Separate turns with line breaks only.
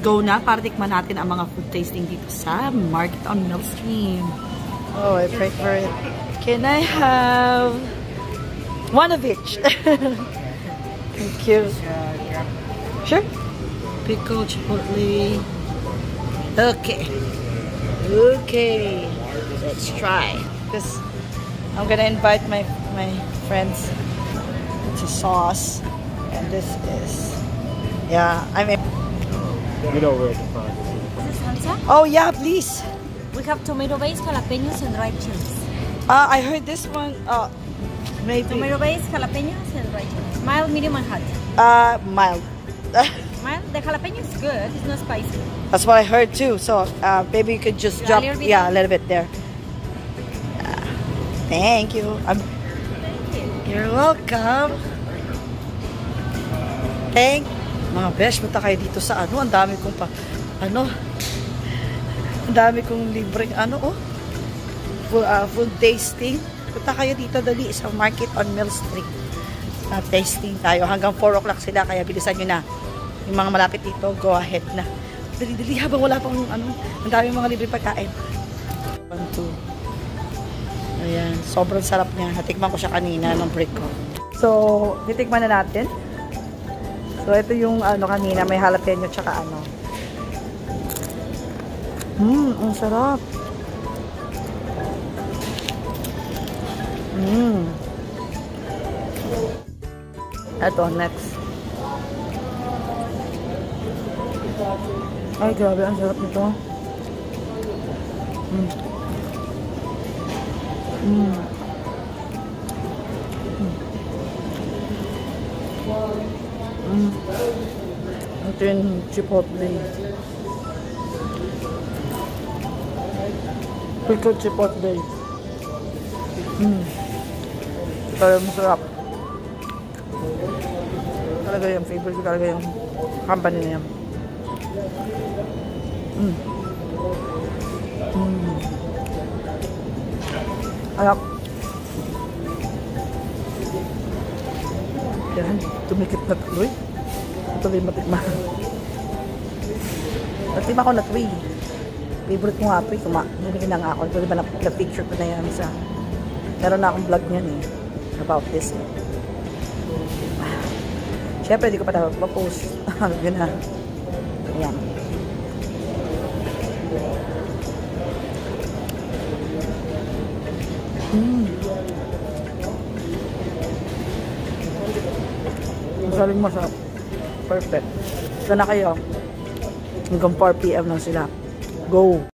go na para tikman natin ang mga food tasting dito sa Market on Millstream. Oh, I prayed for it. Can I have one of each? Thank you. Sure. Pickle, chipotle. Okay. Okay. Let's try. Because I'm gonna invite my friends. It's a sauce. And this is... Yeah, I mean...
You know where to find it.
Is this salsa?
Oh, yeah, please.
We have tomato base, jalapenos, and dried chilies.
I heard this one, maybe...
Tomato base, jalapenos, and dried chilies. Mild, medium, and hot.
Mild.
Mild? The jalapeno is good. It's not spicy.
That's what I heard too. So, maybe you could just drop... Yeah, a little bit there. Thank you. You're welcome. Mga besh, punta kayo dito sa ano, ang dami kong ang dami kong libreng food tasting. Punta kayo dito dali sa Market on Millstream. Tasting tayo. Hanggang 4 o'clock sila, kaya bilisan nyo na. Yung mga malapit dito, go ahead na. Dali-dali habang wala pang ang dami mga libreng pagkain. 1, 2. Ayan, sobrang sarap niya. Natikman ko siya kanina ng break ko. So, titikman na natin. So, ito yung kanina, may jalapeno tsaka ang sarap. Ito, next. Ay, grabe, ang sarap nito. Ito yung chipotle. Pickled chipotle. Talagang masarap. Talaga yung favorite ko talaga yung company na yan. Ayak. Yan, tumikit na tuloy. Tuloy matikman. Natikman ko na ito eh. Favorite ko nga ito eh. Bumili na nga ako. Ito diba na-picture ko na yan sa... Meron na akong vlog niyan eh. About this eh. Siyempre, di ko pa na-post. Yun na. Ayan. Masaling masarap. Perfect. Ito na kayo. Hanggang 4 PM lang sila. Go!